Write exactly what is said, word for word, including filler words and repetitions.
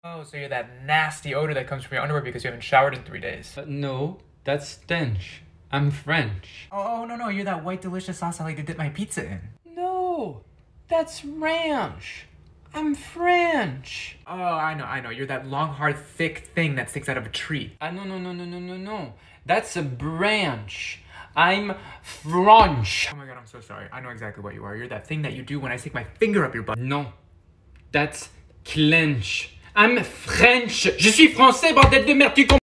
Oh, so you're that nasty odor that comes from your underwear because you haven't showered in three days. Uh, no, that's stench. I'm French. Oh, oh, no, no, you're that white delicious sauce I like to dip my pizza in. No, that's ranch. I'm French. Oh, I know, I know. You're that long, hard, thick thing that sticks out of a tree. Ah, no, no, no, no, no, no, no. That's a branch. I'm French. Oh my god, I'm so sorry. I know exactly what you are. You're that thing that you do when I stick my finger up your butt. Non, that's clench. I'm French. Je suis français, bordel de merde, tu comprends?